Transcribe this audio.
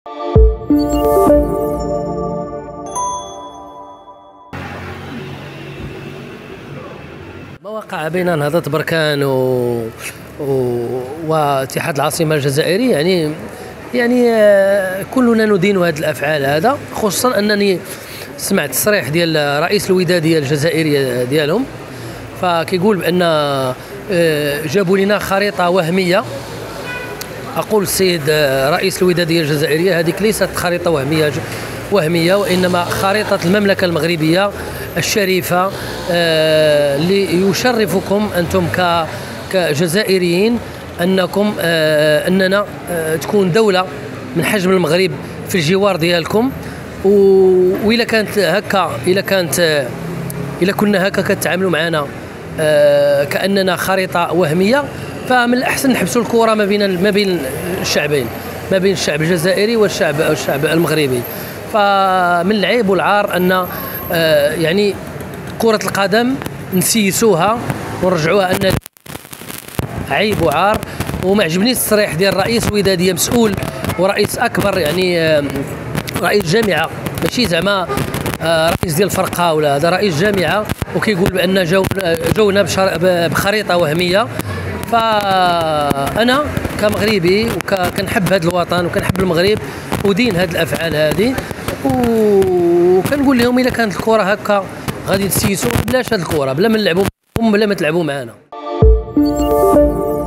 ما وقع بين نهضة بركان واتحاد العاصمة الجزائري يعني كلنا ندين هذه الأفعال هذا، خصوصا أنني سمعت تصريح ديال رئيس الودادية الجزائرية ديالهم، فكيقول بأن جابوا لنا خريطة وهمية. أقول السيد رئيس الودادية الجزائرية هذيك ليست خريطة وهمية وإنما خريطة المملكة المغربية الشريفة، ليشرفكم أنتم كجزائريين أننا تكون دولة من حجم المغرب في الجوار ديالكم. وإلا كانت هكا، إلا كنا هكا كتعاملوا معنا كأننا خريطة وهمية، فمن الأحسن نحبسوا الكرة ما بين الشعبين، ما بين الشعب الجزائري والشعب المغربي. فمن العيب والعار أن يعني كرة القدم نسيسوها ونرجعوها أن عيب وعار. وما عجبنيش التصريح ديال رئيس الودادية مسؤول ورئيس أكبر، يعني رئيس جامعة، ماشي زعما رئيس ديال الفرقة ولا هذا، رئيس جامعة، وكيقول بأن جونا بخريطة وهمية. فأنا كمغربي وكنحب هذا الوطن وكنحب المغرب ودين هذه الأفعال هذه، وكنقول لهم إلا كانت الكرة هكا غادي تسيسوا، بلاش هذه الكرة، بلا ما نلعبوا، بلا ما تلعبوا معنا.